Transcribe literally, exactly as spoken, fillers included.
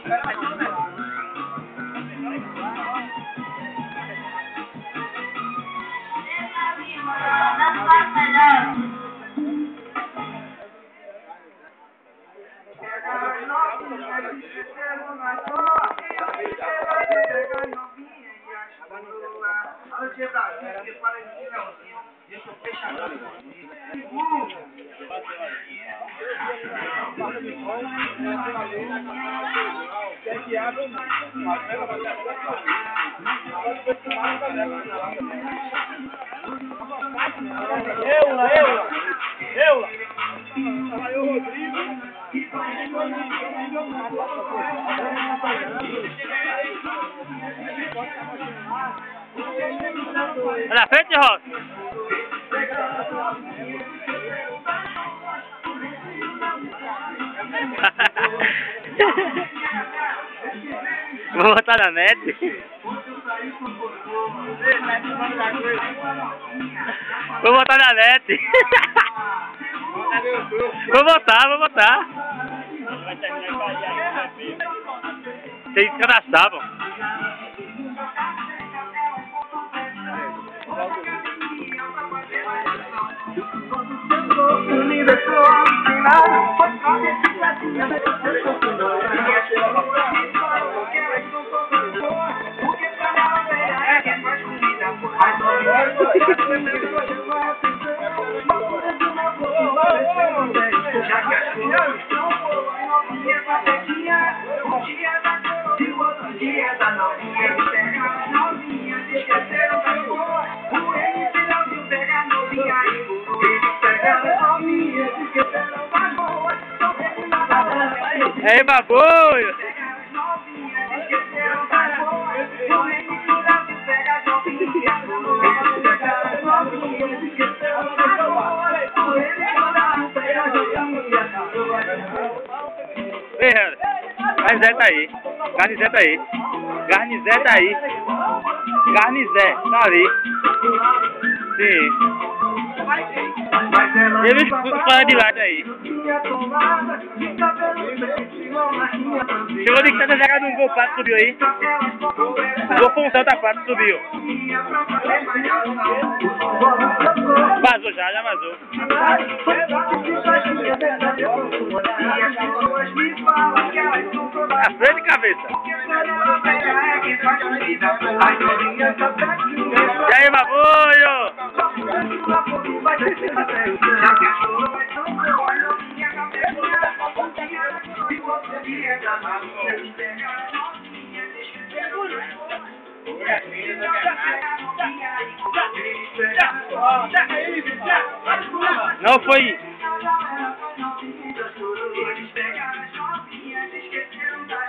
Eula, Eula, Eula. Trabalhou o Rodrigo. Olha na frente, Rosa. Vou botar na net. Vou botar na net. Vou botar, vou botar. Tem que cadastrar, pô. Ei, baboio! Ei, Garnizé tá aí. Garnizé tá aí. Garnizé tá aí. Garnizé tá ali. Sim. Ele fala de lá daí. Chegou de que tá jogando um gol, Pato subiu aí. O gol foi um salto, a Pato subiu. Vazou já, já vazou. A frente e cabeça. E aí, baboio? Não foi.